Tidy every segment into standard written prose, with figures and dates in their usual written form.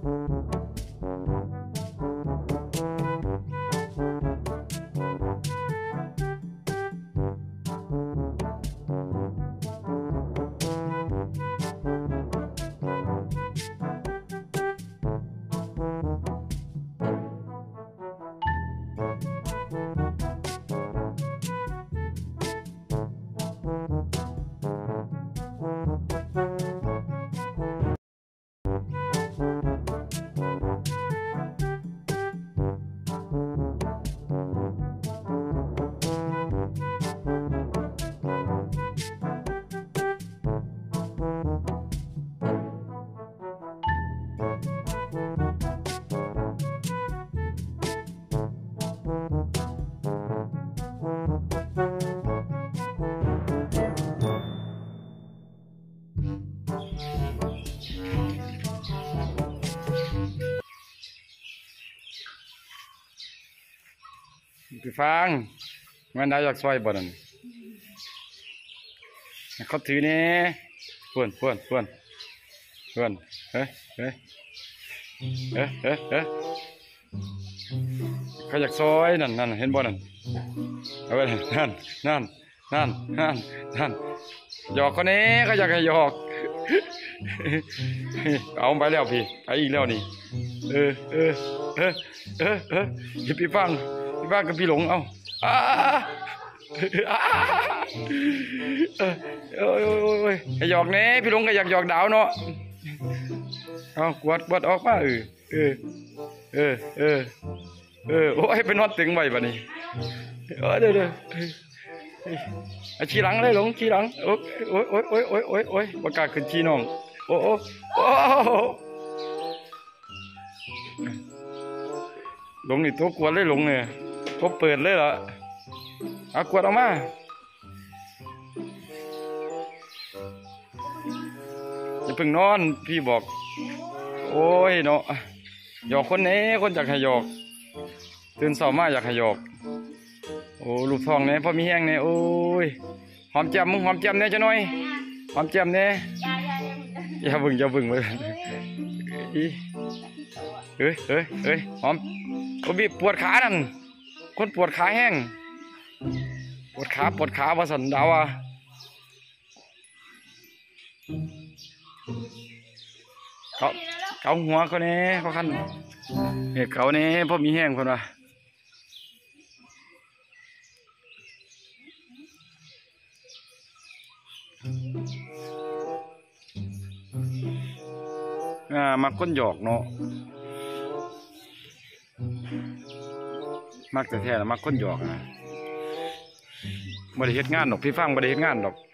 พี่ฟังมันได้อยากซอยบ่นั่นเขาถือนี่เพื่อนเฮ้ยเขาอยากซอยนั่นเห็นบ่นั่นเอาไปนั่นหยอกคนนี้เขาอยากให้หยอกเอาไปแล้วพี่ไปอีกแล้วนี่พี่ฟังกับพี่หลงเอาโอ้ยหยอกเน่พี่หลงก็อยากหยอกดาวเนาะเอากวดออกมาโอ้ยไปนอนตึงไว้บ่นี่เด้อชี้หลังเลยหลงชี้หลังโอ้ยประกาศขึ้นชี้น้องโอ้หลงนี่ตัวกวดเลยหลงเนี่ยเขาเปิดเลยเหรอเอากวดออกมาอย่าเพิ่งนอนพี่บอกโอ้ยเนาะหยอกคนนี้คนอยากให้หยอกตื่นเช้ามาอยากให้หยอกโอ้ลูกทองเนี่ยพอมีแห้งเนี่ยโอ้ยหอมแจ่มมึงหอมแจ่มเนี่ยจะหน่อยหอมแจ่มเนี่ยอย่าบึ้งไปเฮ้ยหอมโอ้บีปวดขานั่นคนปวดขาแห้งปวดขาว่าสันดาวอ่ะเขาหัวเขาเนี่ยเขาคันเนี่ยเขาเนี่ยพอมีแห้งคนว่ะมาก้นหยอกเนาะมักแต่แท้แล้วมักก้นหยอกนะบ่ได้เฮ็ดงานดอกพี่ฟังบ่ได้เฮ็ดงานดอก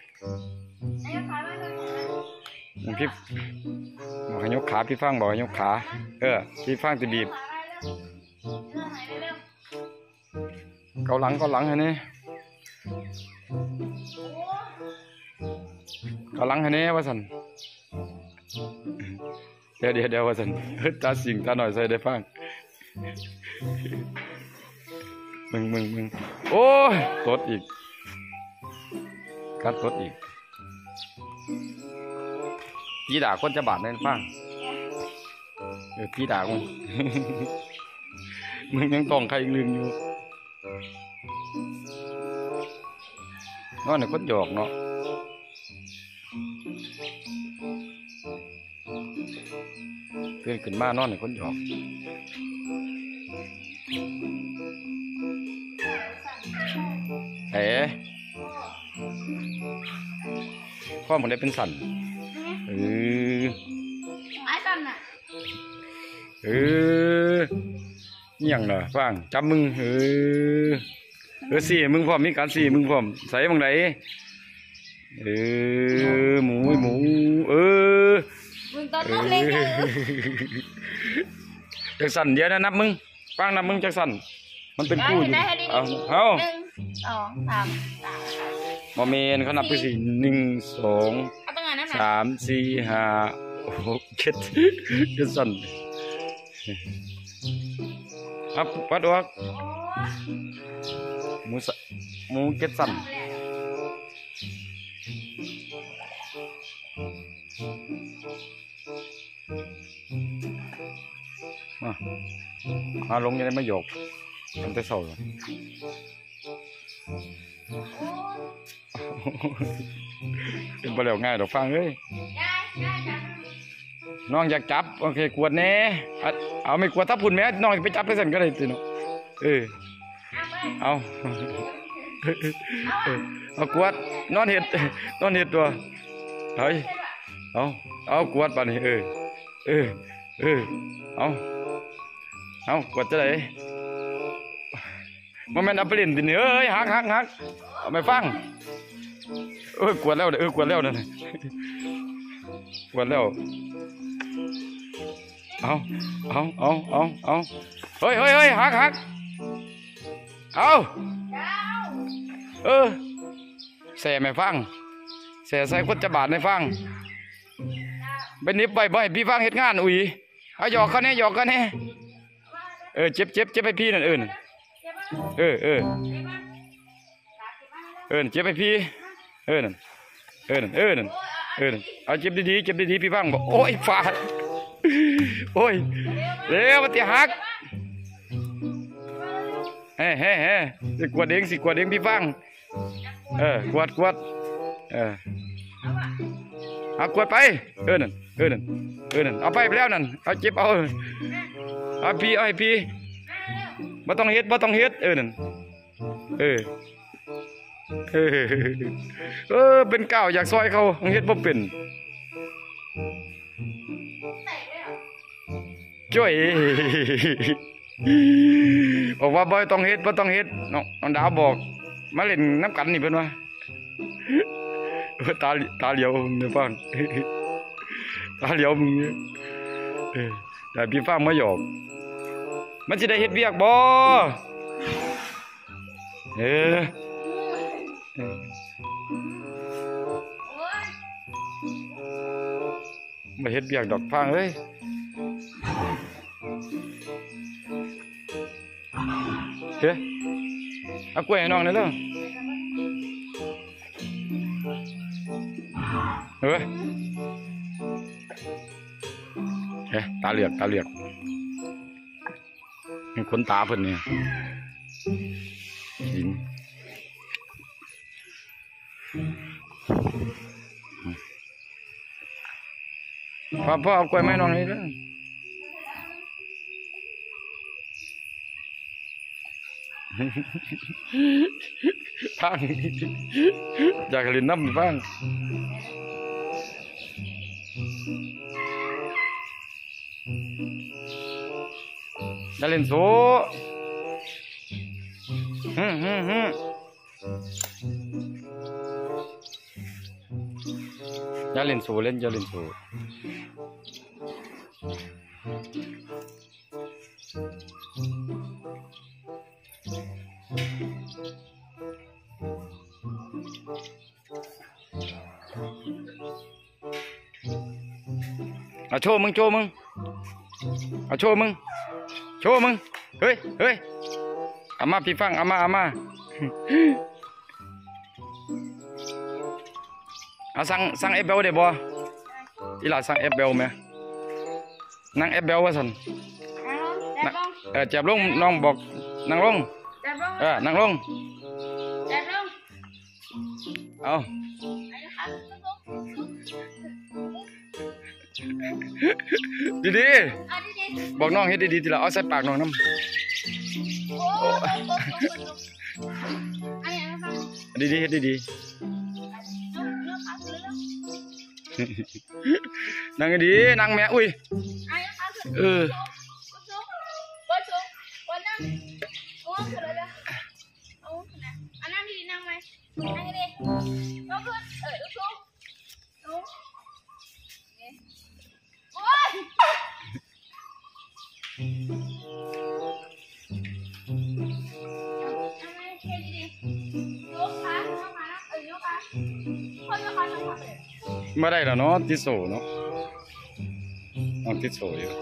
พี่บอกให้ยกขาพี่ฟังบอกให้ยกขาพี่ฟังจะบีบเกาหลังให้นี่เกาหลังให้นี่ว่าสันเดี๋ยวว่าสันตาสิงตาหน่อยใส่ได้ฟังมึงโอ้ยตดอีกกัดตดอีกพี่ด่าคนจะบาดในฟังพี่ด่ามึงยังต้องใครลืมอยู่นอนในคนหยอกเนาะเพื่อนขึ้นมานอนในคนหยอกข้อมันได้เป็นสันไอ้สันน่ะอย่างเนาะฟังจับมึงสี่มึงพร้อมมีการสี่มึงพร้อมใส่บังไหนหมูมึงตอนนั้นเล็กจักสันเดี๋ยวนะนับมึงฟังนับมึงจักสันมันเป็นคู่อยู่เอา1 2 3โมเมนเขานับไปสิ1 2 3 4 5 6 7จักสันอับปัดออกหมูเก็ดสันมาลงยังไงไม่หยกมันจะเศร้าเป็นไปแล้วง่ายดอกฟังเอ้ยน้องอยากจับโอเคกวดแน่เอาไม่กวดถ้าพุ่นแม่น้องไปจับไปสั่นก็ได้ตีน้องเอาเอากวดนอนเห็ดตัวเฮ้ยเอากวดป่ะนี่เอากวดจะไหนมันเป็นอัปเปอร์ลินดิเอ้ยหักเอาไปฟังกวดแล้วกวดแล้วนั่นกวดแล้วเอาเฮ้ยหักเอาแส่ไม่ฟังแส่ใส่คนจะบาดในฟังเป็นนิบไปพี่ฟังเหตุงานอุ้ยเอาหยอกเขาแน่เจ็บให้พี่นั่นเจ็บให้พี่นั่นเอาเจ็บดีๆพี่ฟังบอกโอ้ยฟาดโอ้ยเร็วมาตีหักเฮ้สิกวดเองพี่ฟังกวดเอากวดไปนั่นเอาไปแล้วนั่นเอาเจ็บเอาให้พี่บ่ต้องเฮ็ดนั่นเป็นก้าวอยากซอยเขาเฮ็ดบ่เป็นจ้อยบอกว่าบ่ต้องเฮ็ดน้องดาวบอกมาเล่นน้ำกันนี่เพิ่นว่าตาเหลียวมึงฟังตาเหลียวมึงแต่พี่ฟังมาหยอกมันจะได้เฮ็ดเวียกบ่มาเฮ็ดเวียกดอกฟังเอ้ยเอากล้วยให้น้องได้แล้วตาเหลือกเป็นคนตาเพิ่นเนี่ยหินพ่อเอากล้วยไม้น้องนี่แล้วพังอยากเล่นน้ำบ้างอย่าเล่นโซ่อย่าเล่นโซ่เอาโชว์มึงเอาโชว์มึงเฮ้ยอามาพี่ฟังอามาเอาสั่งเอฟเบลได้บ่อีหล่าสั่งเอฟเบลไหมนั่งเอฟเบลว่าสันจับลงน้องบอกนั่งลงนั่งลงเอาดีบอกน้องเฮ็ดดีๆทีละเอาใส่ปากน้องน้ำดีเฮ็ดดีนั่งดีนั่งแม่อุ้ยไม่ได้แล้วเนาะติดโซ่เนาะติดโซ่อยู่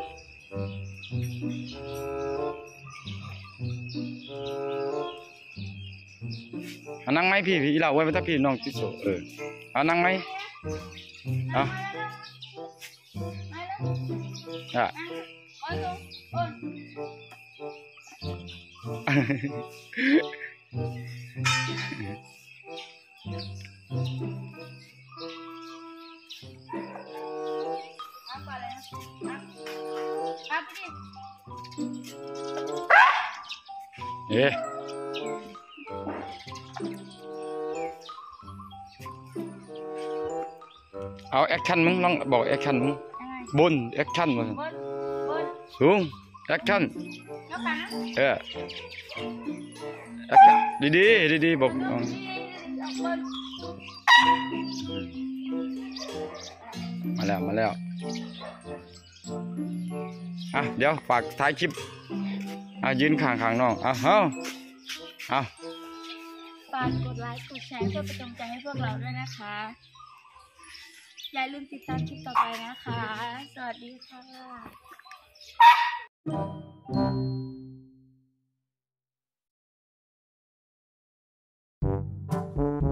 นั่งไหมพี่เราไว้ถ้าพี่น้องติดโซ่นั่งไหมเอ๊ะเอาแอคชั่นมึงลองบอกแอคชั่นมึงบนแอคชั่นมาสูงแอคชั่นแอคชั่นดีๆบอกมาแล้วเดี๋ยวฝากท้ายคลิปยืนข้างน้องเอาฝากกดไลค์กดแชร์เพื่อเป็นกำลังใจให้พวกเราด้วยนะคะอย่าลืมติดตามคลิปต่อไปนะคะ สวัสดีค่ะ